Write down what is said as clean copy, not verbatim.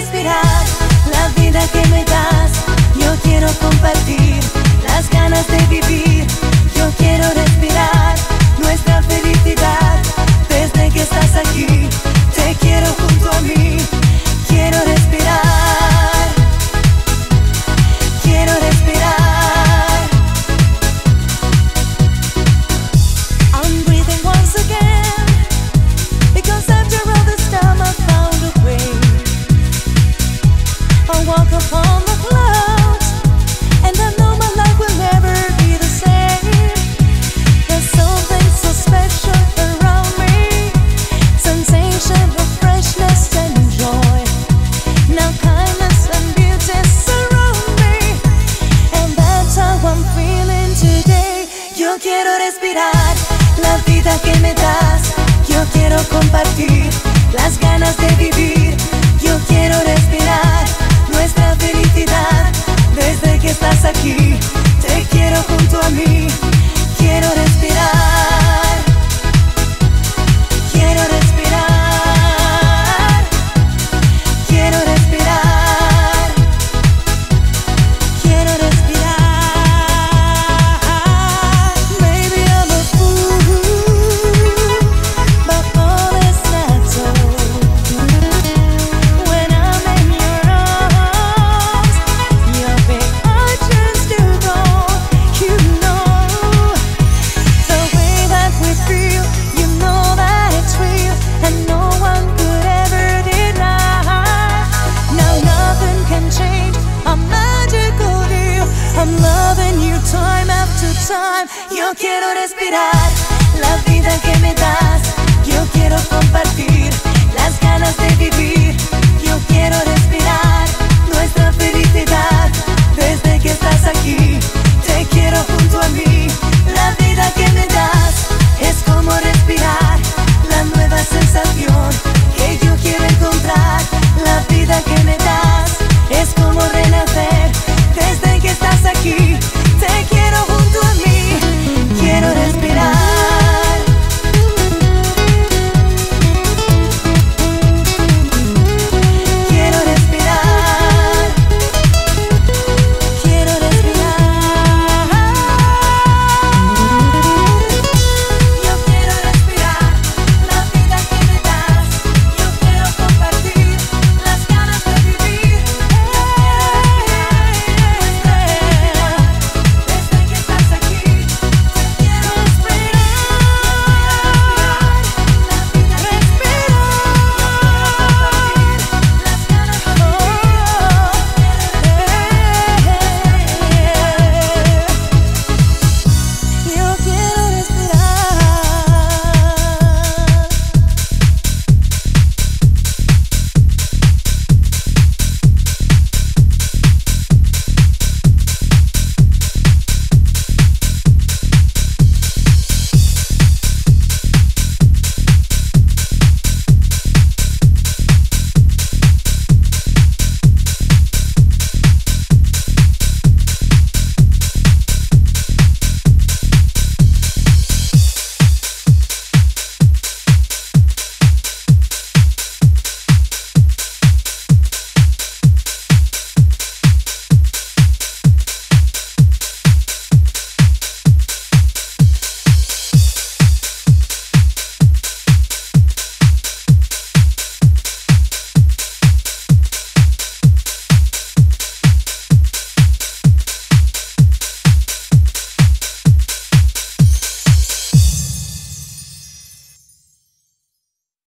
respirar la vida que me das. Yo quiero compartir las ganas de vivir. Yo quiero respirar nuestra felicidad. Desde que estás aquí, te quiero junto a mí. Quiero respirar, quiero respirar. I'm breathing once again, because after all this time I found a way. I walk upon the clouds, and I know my life will never be the same. There's something so special around me, sensation of freshness and joy. Now kindness and beauty surround me, and that's how I'm feeling today. Yo quiero respirar la vida que me das. Yo quiero compartir las ganas de vivir. Yo quiero respirar nuestra felicidad. Desde que estás aquí, te quiero junto a mí. Quiero respirar, quiero respirar, quiero respirar, quiero respirar. Maybe I'm a fool, but all is not so. When I'm in your arms, your big arches do go. You know the way that we feel. You know that it's real, and no one could ever deny. Now nothing can change our magical deal. I'm loving you time after time. Yo quiero respirar la vida que me das. Yo quiero compartir las ganas de vivir. Yo quiero respirar